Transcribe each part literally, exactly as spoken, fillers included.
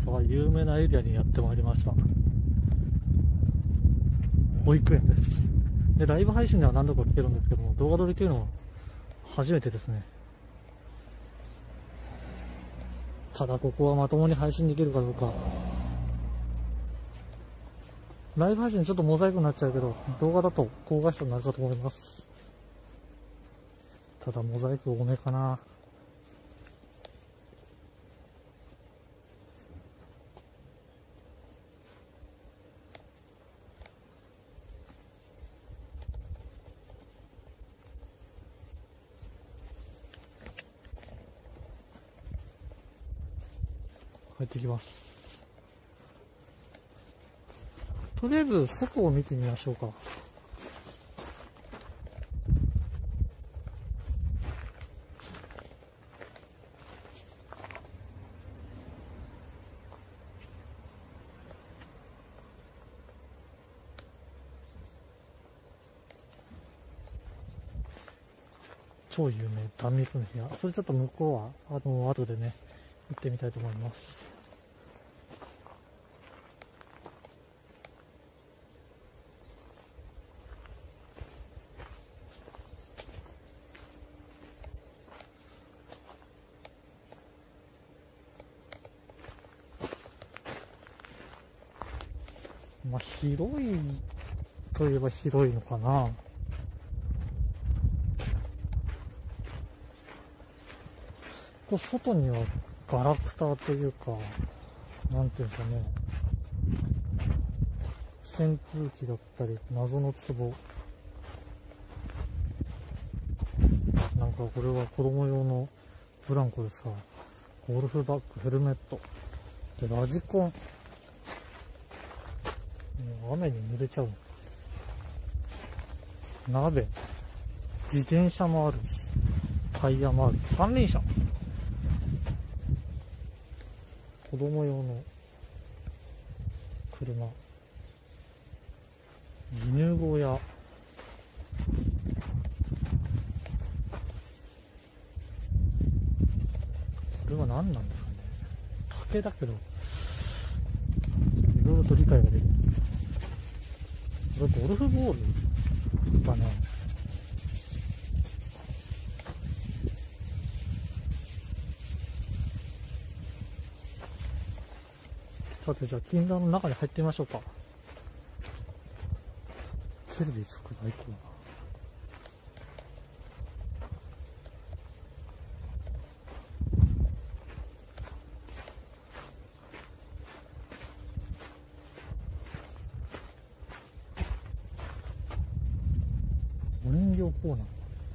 さあ有名なエリアにやってまいりました。保育園です。で、ライブ配信では何度か来てるんですけども、動画撮りというのは初めてですね。ただここはまともに配信できるかどうか。ライブ配信ちょっとモザイクになっちゃうけど、動画だと高画質になるかと思います。ただモザイク多めかな。帰ってきます。とりあえず外を見てみましょうか。超有名断密の部屋。それちょっと向こうはあの後でね行ってみたいと思います。まあ、広いといえば広いのかな。こう外にはガラクタというか、なんていうんですかね、扇風機だったり、謎の壺。なんかこれは子供用のブランコですか。ゴルフバッグ、ヘルメット。で、ラジコン。もう雨に濡れちゃう。鍋。自転車もあるし、タイヤもある。三輪車。子供用の車。犬小屋。これは何なんですかね。竹だけど、いろいろと理解ができる。これゴルフボールかな。さて、じゃあ禁断の中に入ってみましょうか。テレビ直売コーナー。お人形コーナー。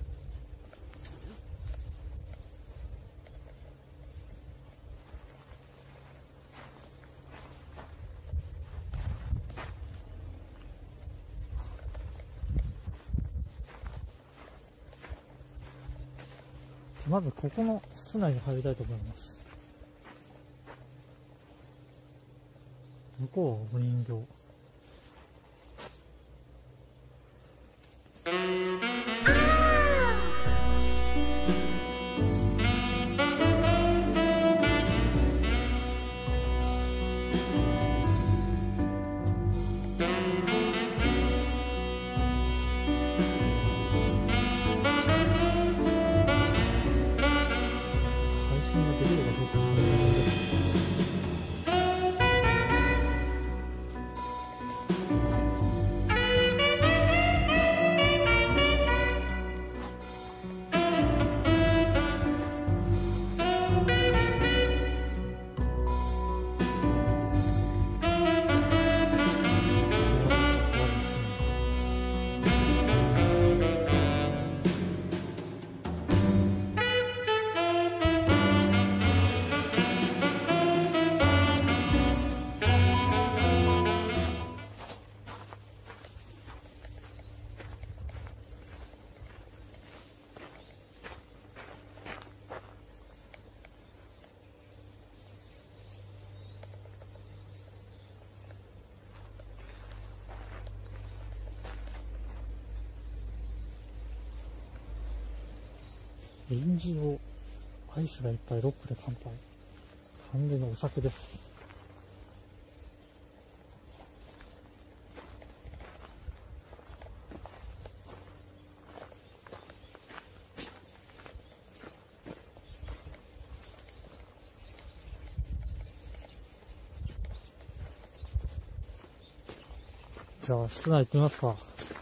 まずここの室内に入りたいと思います。向こうはお人形。臨時をアイスがいっぱいロックで乾杯。完全にお酒です。 じゃあ室内行ってみますか。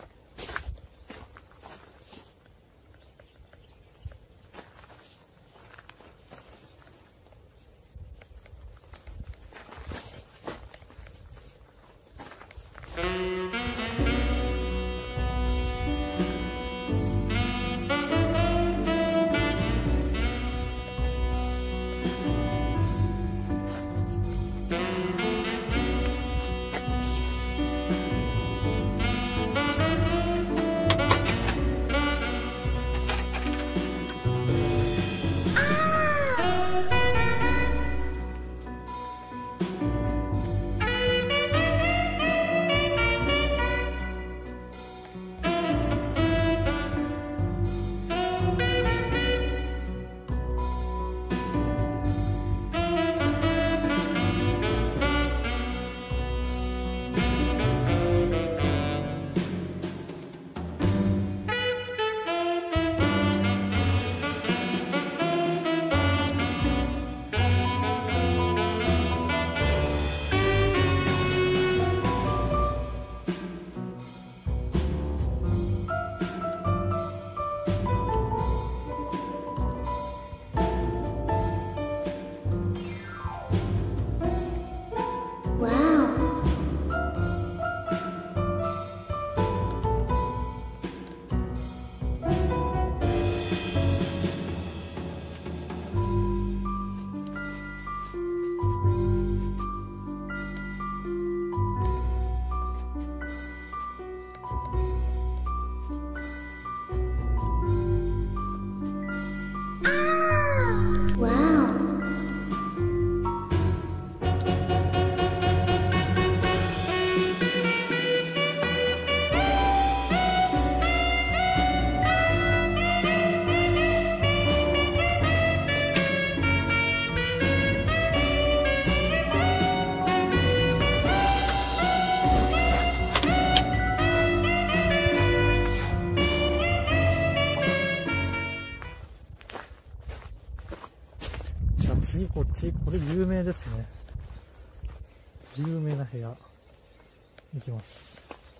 次こっち、これ有名ですね。有名な部屋行きます。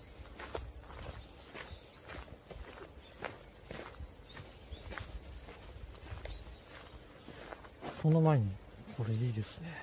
その前にこれいいですね。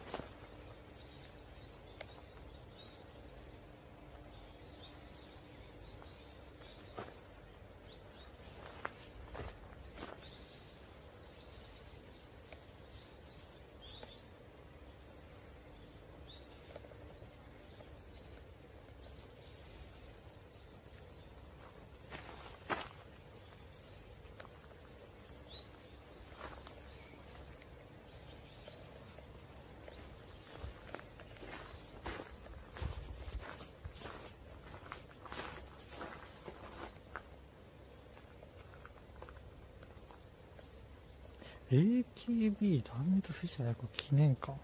エーケービー 断熱フィッシャー役記念館。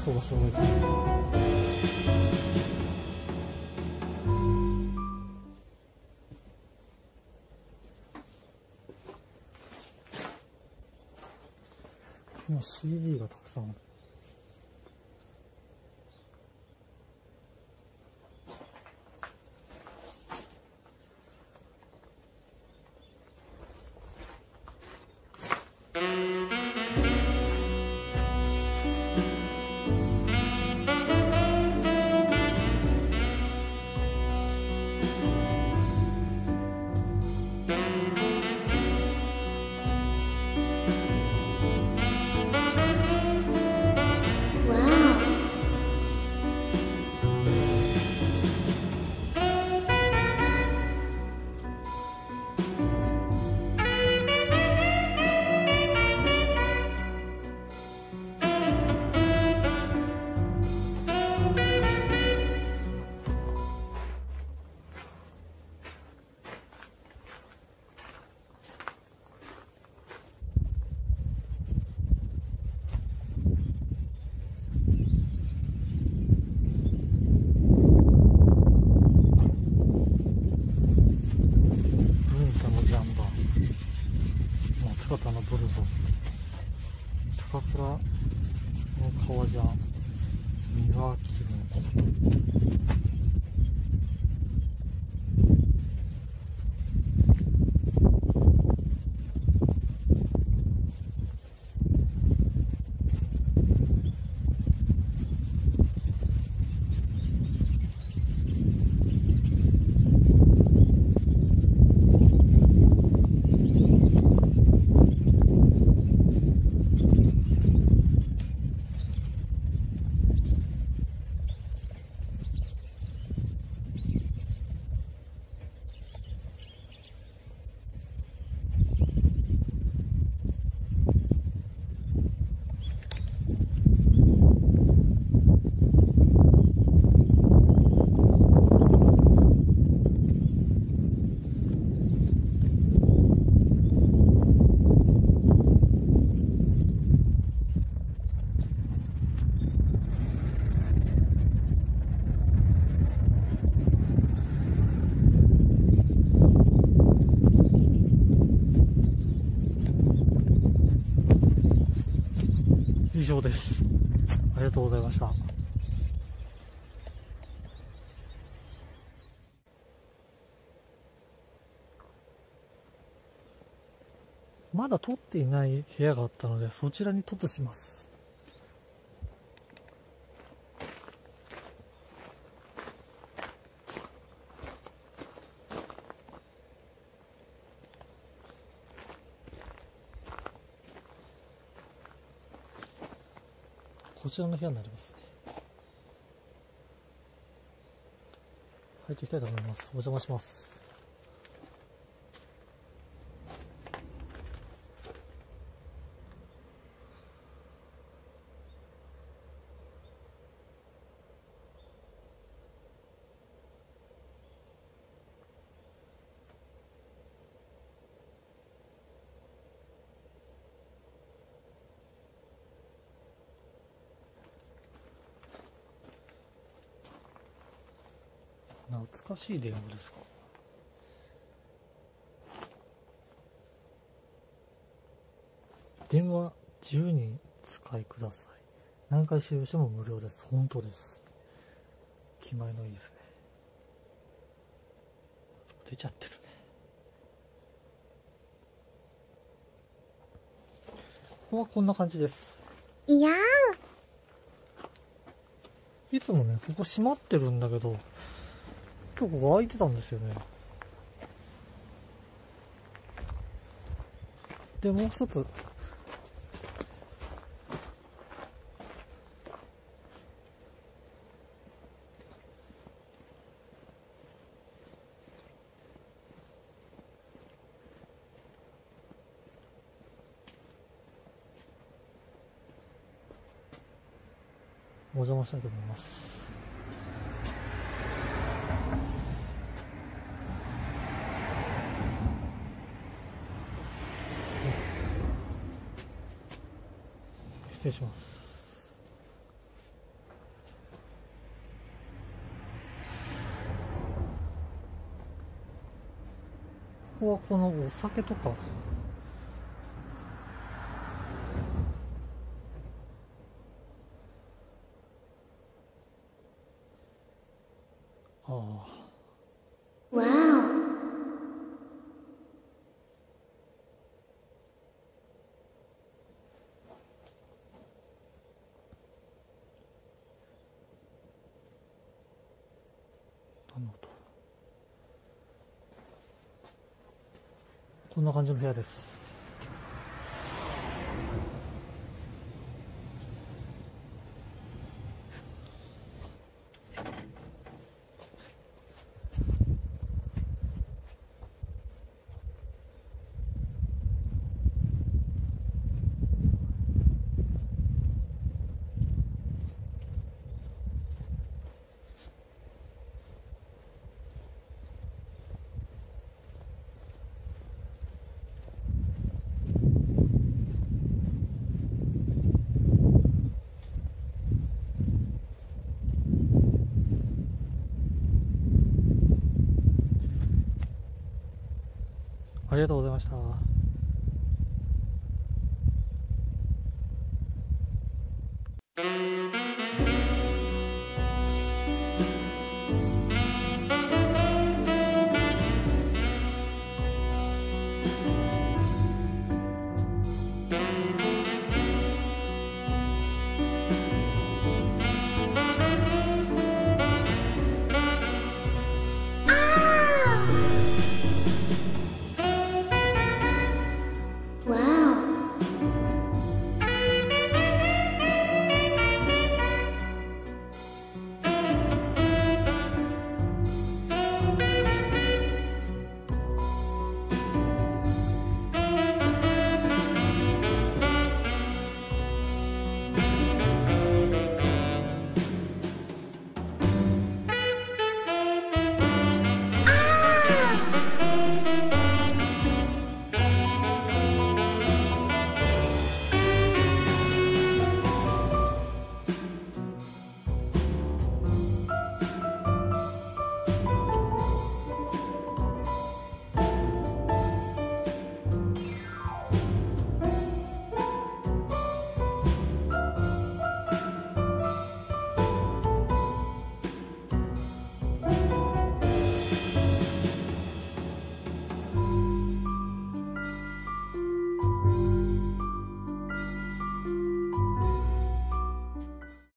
想がすごいですね。今 シーディー がたくさんある。高田のブルボン、高倉の革ジャン、三輪明の以上です。ありがとうございました。まだ撮っていない部屋があったので、そちらに撮ってします。こちらの部屋になりますね。入っていきたいと思います。お邪魔します。懐かしい電話ですか。電話自由に使いください。何回使用しても無料です。本当です。気前のいいですね。出ちゃってるね。ここはこんな感じです。 いやーいつもね、ここ閉まってるんだけど、今日ここ開いてたんですよね。で、もう一つ。お邪魔したいと思います。失礼します。 こはこのお酒とか、ああ、 わなるほど。こんな感じの部屋です。ありがとうございました。